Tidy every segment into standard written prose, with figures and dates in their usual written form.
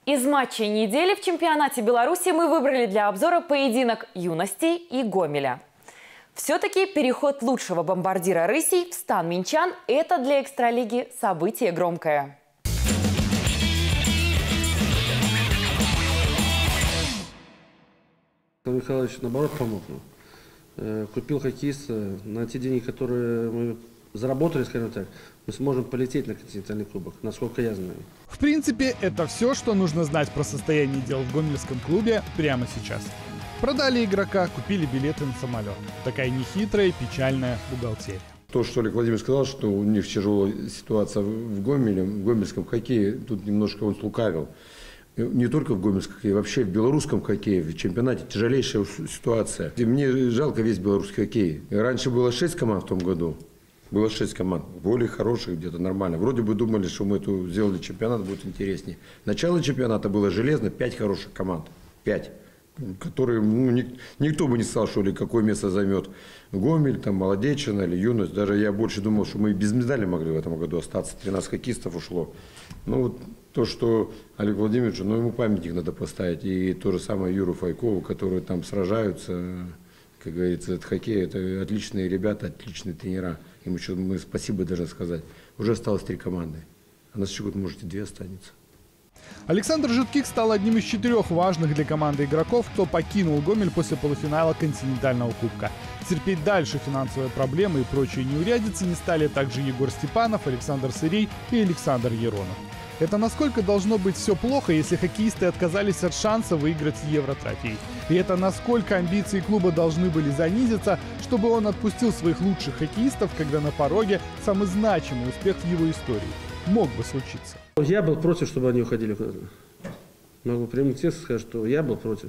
Из матчей недели в чемпионате Беларуси мы выбрали для обзора поединок «Юностей» и «Гомеля». Все-таки переход лучшего бомбардира «Рысей» в стан минчан – это для экстралиги событие громкое. Александр Михайлович, наоборот, помог нам. Купил хоккеиста на те деньги, которые мы заработали, скажем так, мы сможем полететь на континентальный кубок, насколько я знаю. В принципе, это все, что нужно знать про состояние дел в гомельском клубе прямо сейчас. Продали игрока, купили билеты на самолет. Такая нехитрая, печальная бухгалтерия. То, что Олег Владимирович сказал, что у них тяжелая ситуация в Гомеле, в гомельском хоккее, тут немножко он слукавил. Не только в гомельском хоккее, вообще в белорусском хоккее, в чемпионате тяжелейшая ситуация. И мне жалко весь белорусский хоккей. Раньше было 6 команд в том году. Было 6 команд, более хороших, где-то нормально. Вроде бы думали, что мы эту сделали чемпионат, будет интереснее. Начало чемпионата было железно, 5 хороших команд. 5. Которые, никто бы не сказал, что ли, какое место займет Гомель, там, Молодечина или Юность. Даже я больше думал, что мы без медали могли в этом году остаться. 13 хоккеистов ушло. Ну, вот то, что Олег Владимирович, ему памятник надо поставить. И то же самое Юру Файкову, которые там сражаются. Как говорится, это хоккей, это отличные ребята, отличные тренера. Им еще мы спасибо должны сказать. Уже осталось 3 команды. А на следующий год, может, и 2 останется. Александр Жидких стал одним из 4 важных для команды игроков, кто покинул Гомель после полуфинала континентального кубка. Терпеть дальше финансовые проблемы и прочие неурядицы не стали также Егор Степанов, Александр Сырей и Александр Еронов. Это насколько должно быть все плохо, если хоккеисты отказались от шанса выиграть Евротрофей. И это насколько амбиции клуба должны были занизиться, чтобы он отпустил своих лучших хоккеистов, когда на пороге самый значимый успех в его истории мог бы случиться. Я был против, чтобы они уходили куда-то. Могу прямым текстом сказать, что я был против.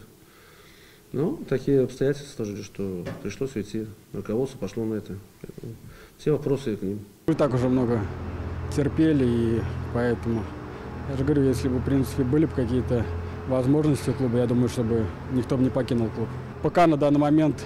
Но такие обстоятельства сложились, что пришлось уйти. Руководство пошло на это. Все вопросы к ним. Мы так уже много терпели, и поэтому, я же говорю, если бы, в принципе, были бы какие-то возможности клуба, я думаю, чтобы никто бы не покинул клуб. Пока на данный момент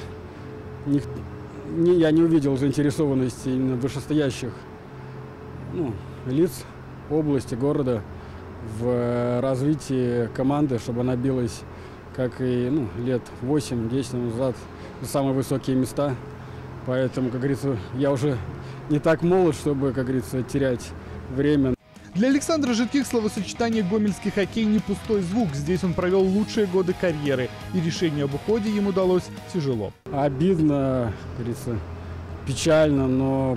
я не увидел заинтересованности именно вышестоящих лиц области, города в развитии команды, чтобы она билась, как и лет 8-10 назад, на самые высокие места. Поэтому, как говорится, я уже не так молод, чтобы, как говорится, терять время. Для Александра Жидких словосочетание «гомельский хоккей» не пустой звук. Здесь он провел лучшие годы карьеры, и решение об уходе ему далось тяжело. Обидно, как говорится, печально, но,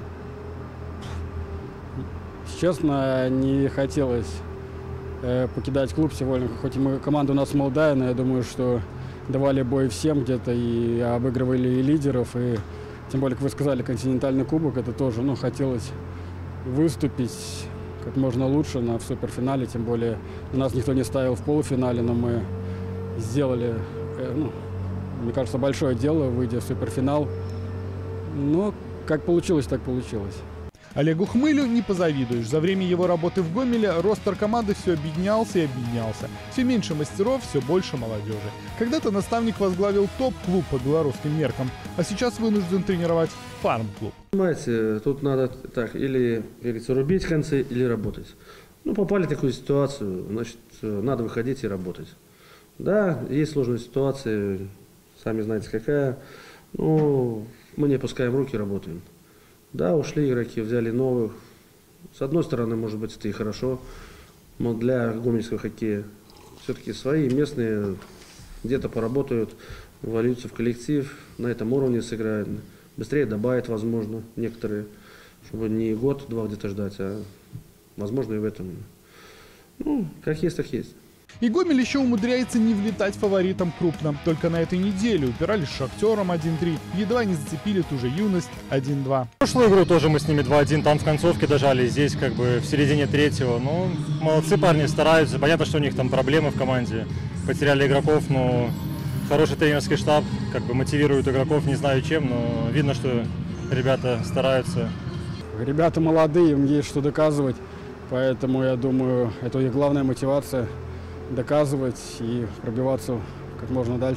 честно, не хотелось покидать клуб сегодня. Хоть и команда у нас молодая, но я думаю, что давали бой всем где-то и обыгрывали и лидеров, и тем более, как вы сказали, континентальный кубок, это тоже, хотелось выступить как можно лучше в суперфинале, тем более нас никто не ставил в полуфинале, но мы сделали, мне кажется, большое дело, выйдя в суперфинал. Но как получилось, так получилось. Олегу Хмылю не позавидуешь. За время его работы в Гомеле ростер команды все объединялся и объединялся. Все меньше мастеров, все больше молодежи. Когда-то наставник возглавил топ-клуб по белорусским меркам, а сейчас вынужден тренировать фарм-клуб. Понимаете, тут надо так, или, как говорится, рубить концы, или работать. Попали в такую ситуацию, значит, надо выходить и работать. Да, есть сложная ситуация, сами знаете какая, мы не опускаем руки, работаем. Да, ушли игроки, взяли новых. С одной стороны, может быть, это и хорошо, но для гомельского хоккея все-таки свои местные где-то поработают, вольются в коллектив, на этом уровне сыграют, быстрее добавят, возможно, некоторые, чтобы не год-два где-то ждать, а возможно и в этом. Как есть, так есть. И Гомель еще умудряется не влетать фаворитом крупно. Только на этой неделе упирались с Шахтером 1-3, едва не зацепили ту же Юность 1-2. Прошлую игру тоже мы с ними 2-1, там в концовке дожали, здесь как бы в середине третьего. Молодцы парни, стараются. Понятно, что у них там проблемы в команде, потеряли игроков, но хороший тренерский штаб как бы мотивирует игроков, не знаю чем, но видно, что ребята стараются. Ребята молодые, им есть что доказывать, поэтому я думаю, это их главная мотивация. Доказывать и пробиваться как можно дальше.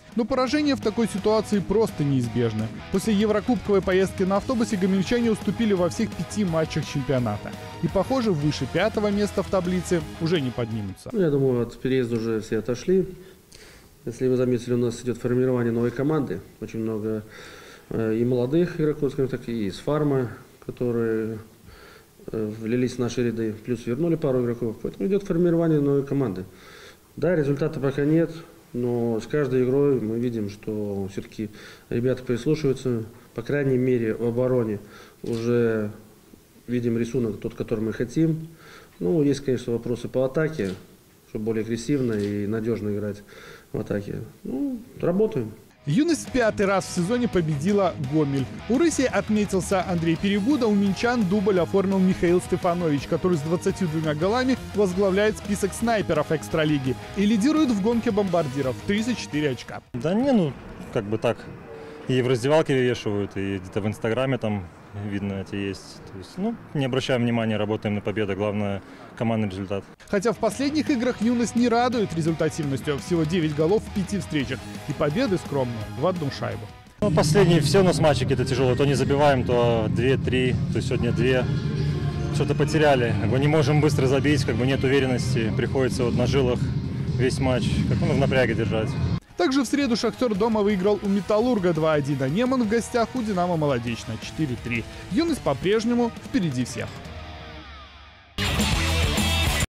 Но поражение в такой ситуации просто неизбежно. После еврокубковой поездки на автобусе гомельчане уступили во всех 5 матчах чемпионата. И, похоже, выше 5-го места в таблице уже не поднимутся. Я думаю, от переезда уже все отошли. Если вы заметили, у нас идет формирование новой команды. Очень много и молодых игроков, скажем так, и из фарма, которые влились в наши ряды. Плюс вернули пару игроков. Поэтому идет формирование новой команды. Да, результата пока нет, но с каждой игрой мы видим, что все-таки ребята прислушиваются. По крайней мере, в обороне уже видим рисунок тот, который мы хотим. Ну, есть, конечно, вопросы по атаке, чтобы более агрессивно и надежно играть в атаке. Ну, работаем. Юность в 5-й раз в сезоне победила Гомель. У рысей отметился Андрей Перегуда, у минчан дубль оформил Михаил Стефанович, который с 22 голами возглавляет список снайперов экстралиги и лидирует в гонке бомбардиров – 34 очка. Да не, ну, как бы так. И в раздевалке вывешивают, и где-то в Инстаграме там видно эти есть. То есть, ну, не обращаем внимания, работаем на победу. Главное – командный результат. Хотя в последних играх юность не радует результативностью. Всего 9 голов в 5 встречах. И победы скромные в 1 шайбу. Ну, последние все у нас матчи какие-то тяжелые. То не забиваем, то 2-3, то сегодня 2. Что-то потеряли. Как бы не можем быстро забить, как бы нет уверенности. Приходится вот на жилах весь матч, как в напряге держать. Также в среду «Шахтер» дома выиграл у «Металлурга» 2-1, а Неман в гостях у «Динамо» Молодечно 4-3. Юность по-прежнему впереди всех.